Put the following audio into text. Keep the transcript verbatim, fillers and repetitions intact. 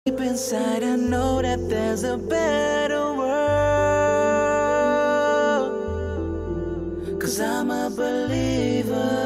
Deep inside I know that there's a better world, 'cause I'm a believer.